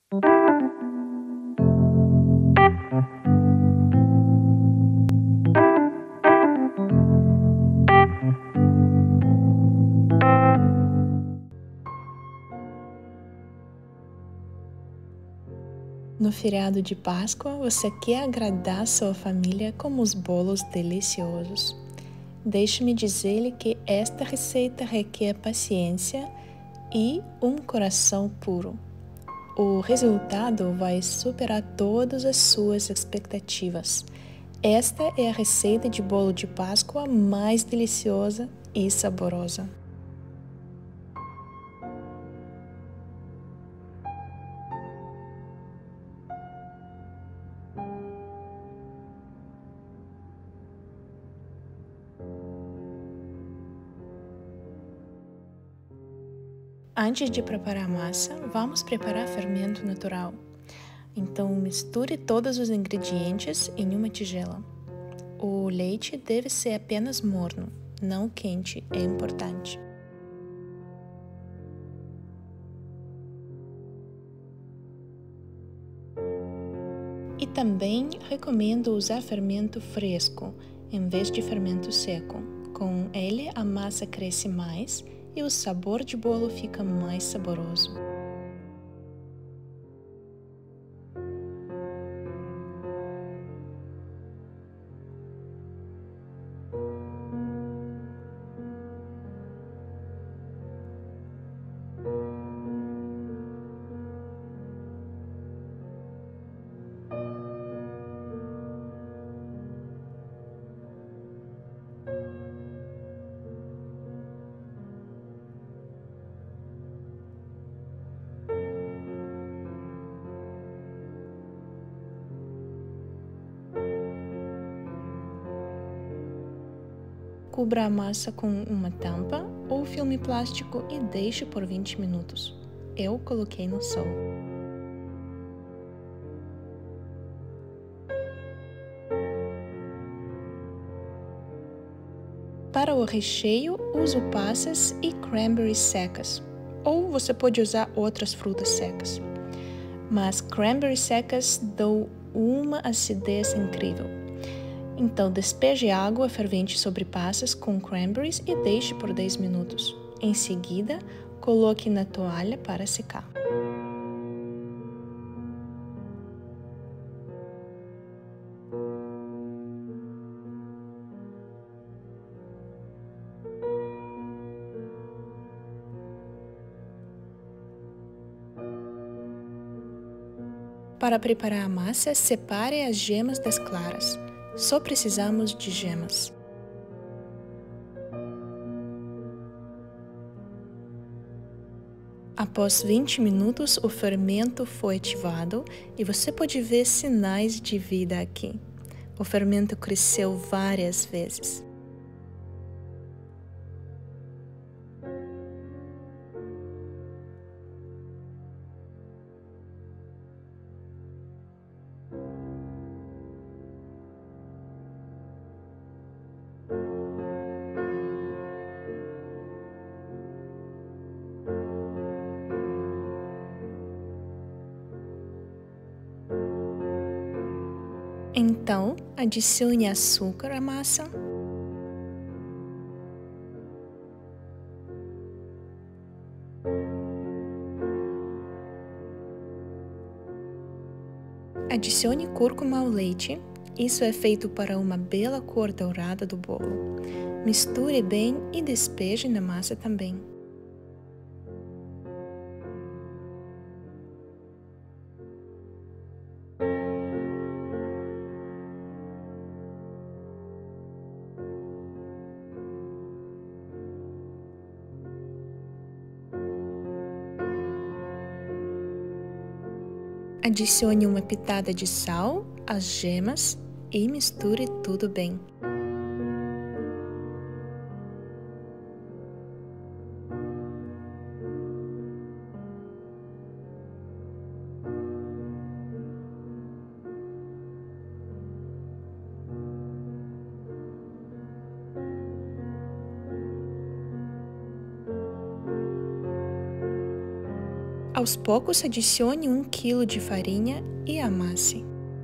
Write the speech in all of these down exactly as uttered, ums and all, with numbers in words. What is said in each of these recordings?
No feriado de Páscoa, você quer agradar sua família com os bolos deliciosos. Deixe-me dizer-lhe que esta receita requer paciência e um coração puro. O resultado vai superar todas as suas expectativas. Esta é a receita de bolo de Páscoa mais deliciosa e saborosa. Antes de preparar a massa, vamos preparar fermento natural. Então, misture todos os ingredientes em uma tigela. O leite deve ser apenas morno, não quente, é importante. E também recomendo usar fermento fresco, em vez de fermento seco. Com ele, a massa cresce mais e o sabor de bolo fica mais saboroso. Cubra a massa com uma tampa ou filme plástico e deixe por vinte minutos. Eu coloquei no sol. Para o recheio, uso passas e cranberries secas, ou você pode usar outras frutas secas. Mas cranberries secas dão uma acidez incrível. Então, despeje água fervente sobre passas com cranberries e deixe por dez minutos. Em seguida, coloque na toalha para secar. Para preparar a massa, separe as gemas das claras. Só precisamos de gemas. Após vinte minutos, o fermento foi ativado e você pode ver sinais de vida aqui. O fermento cresceu várias vezes. Então, adicione açúcar à massa. Adicione cúrcuma ao leite. Isso é feito para uma bela cor dourada do bolo. Misture bem e despeje na massa também. Adicione uma pitada de sal, as gemas e misture tudo bem. Aos poucos, adicione um quilo de farinha e amasse.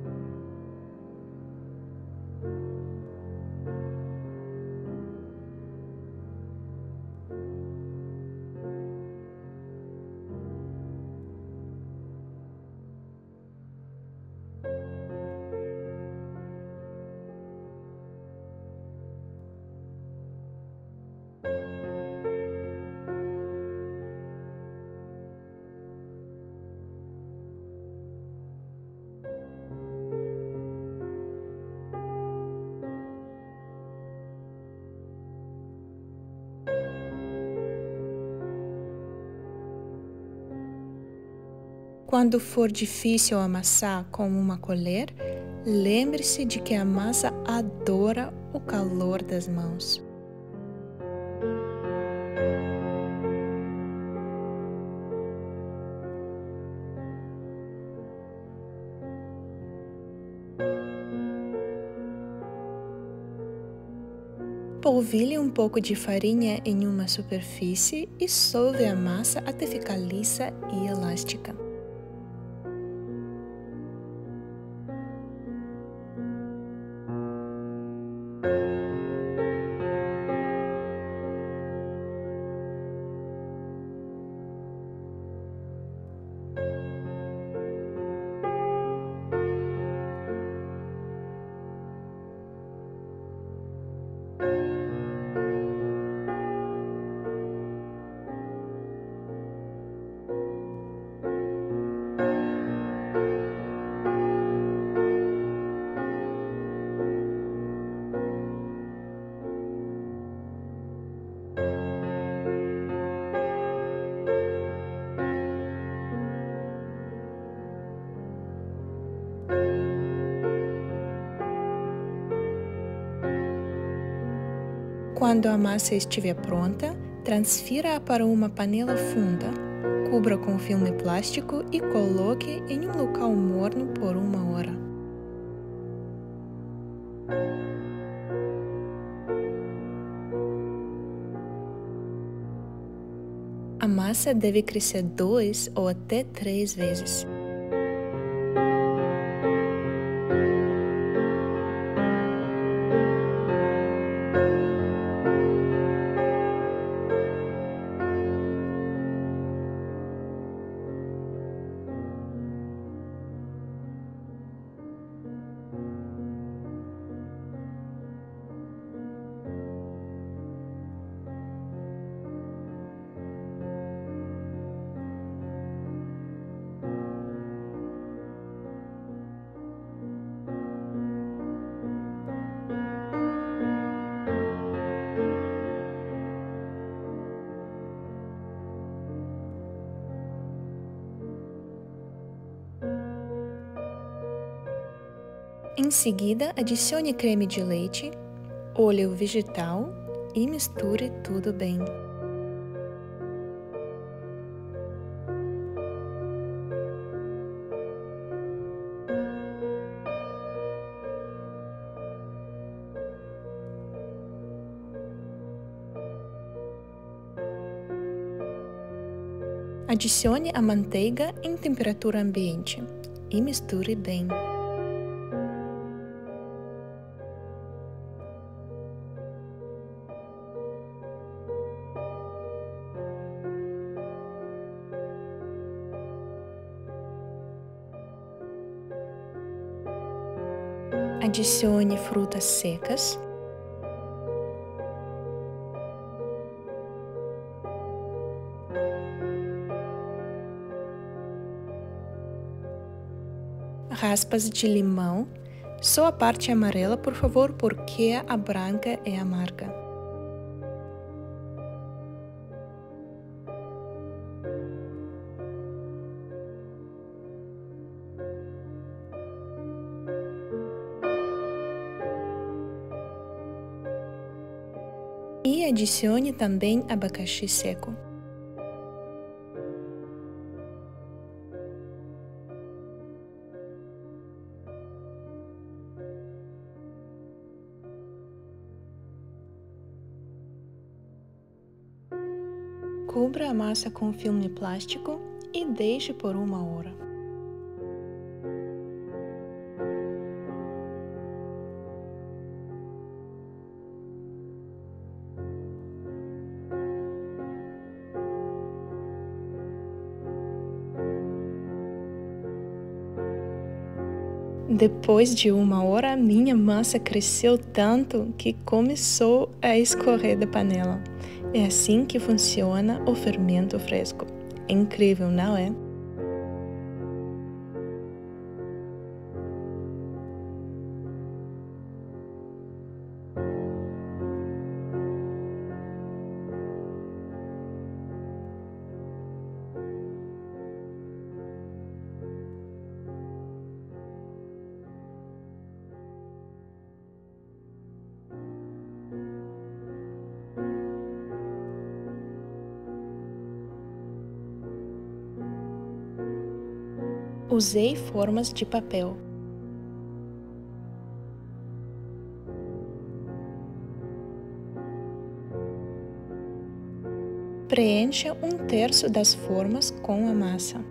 Quando for difícil amassar com uma colher, lembre-se de que a massa adora o calor das mãos. Polvilhe um pouco de farinha em uma superfície e solve a massa até ficar lisa e elástica. Quando a massa estiver pronta, transfira-a para uma panela funda, cubra com filme plástico e coloque em um local morno por uma hora. A massa deve crescer duas ou até três vezes. Em seguida, adicione creme de leite, óleo vegetal e misture tudo bem. Adicione a manteiga em temperatura ambiente e misture bem. Adicione frutas secas. Raspas de limão, só a parte amarela, por favor, porque a branca é amarga. E adicione também abacaxi seco. Cubra a massa com filme plástico e deixe por uma hora. Depois de uma hora, minha massa cresceu tanto que começou a escorrer da panela. É assim que funciona o fermento fresco. É incrível, não é? Usei formas de papel. Preencha um terço das formas com a massa.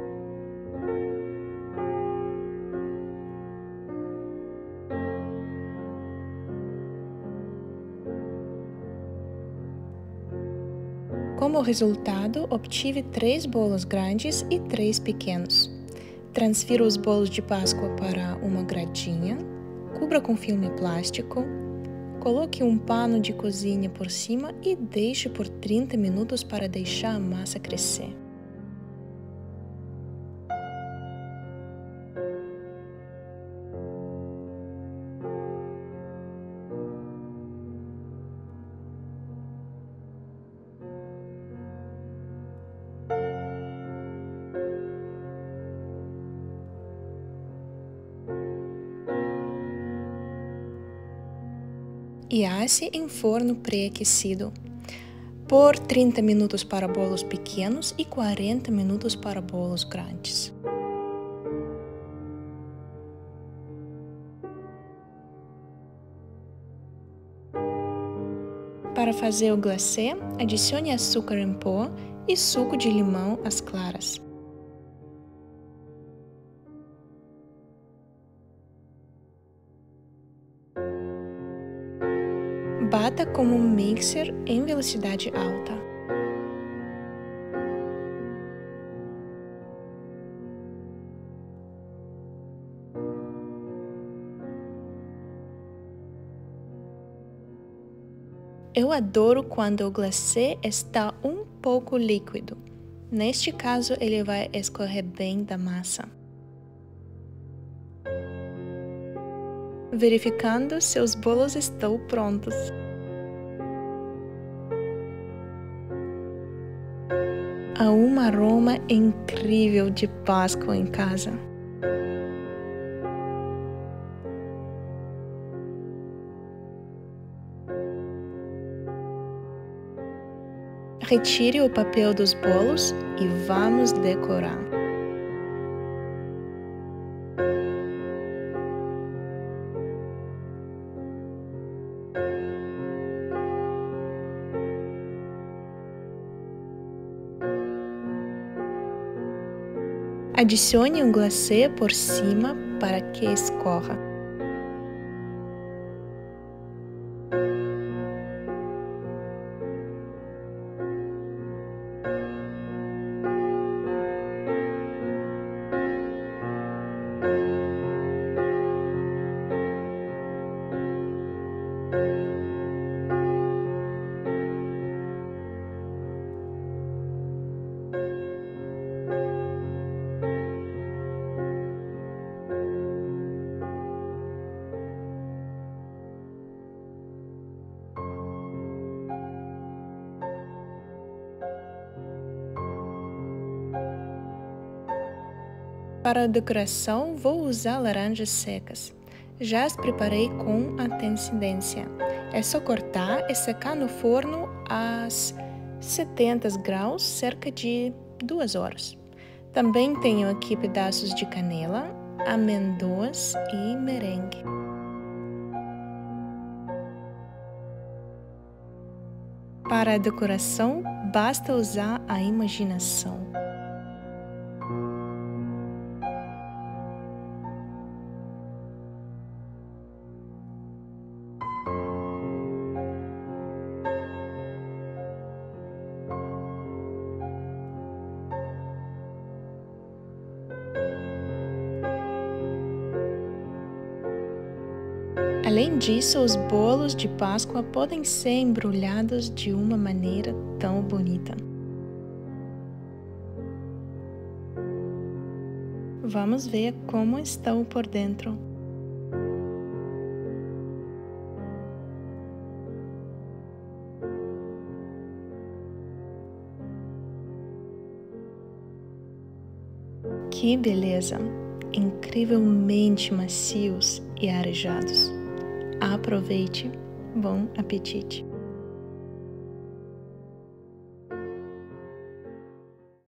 Como resultado, obtive três bolos grandes e três pequenos. Transfira os bolos de Páscoa para uma gradinha, cubra com filme plástico, coloque um pano de cozinha por cima e deixe por trinta minutos para deixar a massa crescer. E asse em forno pré-aquecido por trinta minutos para bolos pequenos e quarenta minutos para bolos grandes. Para fazer o glacê, adicione açúcar em pó e suco de limão às claras. Bata com um mixer em velocidade alta. Eu adoro quando o glacê está um pouco líquido. Neste caso, ele vai escorrer bem da massa. Verificando, seus bolos estão prontos. Há um aroma incrível de Páscoa em casa. Retire o papel dos bolos e vamos decorar. Adicione um glacê por cima para que escorra. Para a decoração, vou usar laranjas secas. Já as preparei com antecedência. É só cortar e secar no forno a setenta graus cerca de duas horas. Também tenho aqui pedaços de canela, amêndoas e merengue. Para a decoração, basta usar a imaginação. Além disso, os bolos de Páscoa podem ser embrulhados de uma maneira tão bonita. Vamos ver como estão por dentro. Que beleza! Incrivelmente macios e arejados. Aproveite, bom apetite!